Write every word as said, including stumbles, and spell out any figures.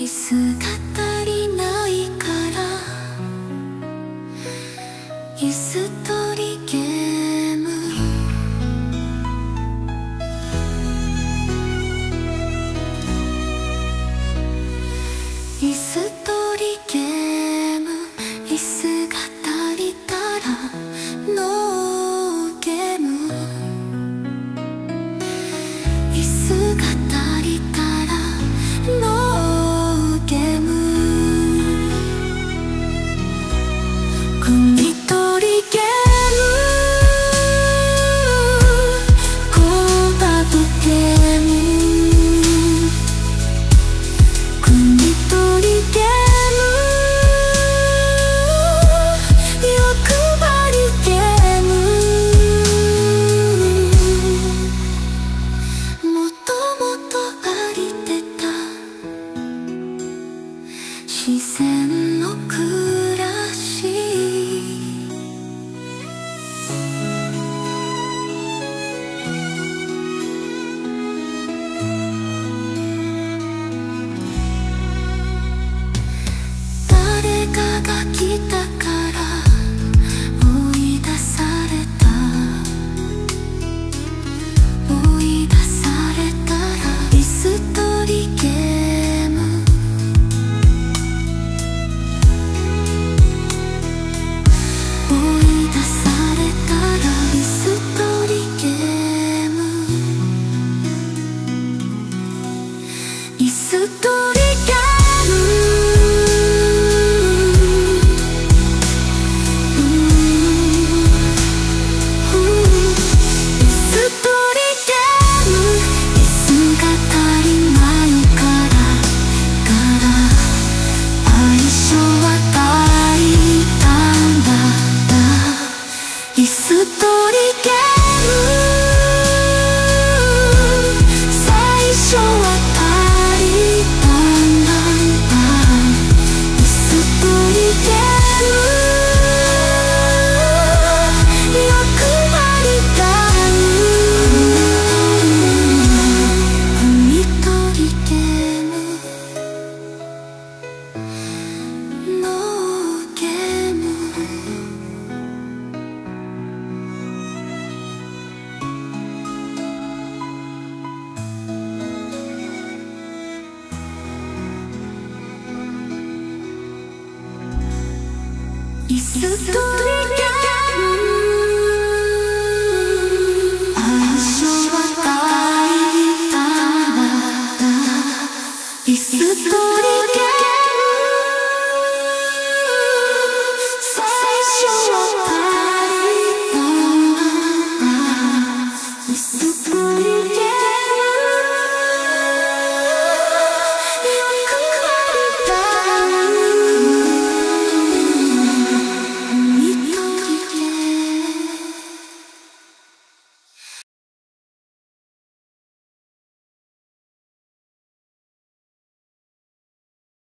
椅子が足りないから椅子取りゲーム椅子取りゲーム椅子が足りたらノーゲーム椅子が足りたらノーゲーム国取りゲームコーバブゲーム国取りゲーム欲張りゲームもともとありてた自然の暮らし誰かが来たから追い出された追い出されたら椅子取りゲーム追い出されたら椅子取りゲーム椅子取りゲーム椅子取りゲーム最初は足りたんだ椅子取りゲーム欲張りゲーム国取りゲームノーゲーム椅子取りゲーム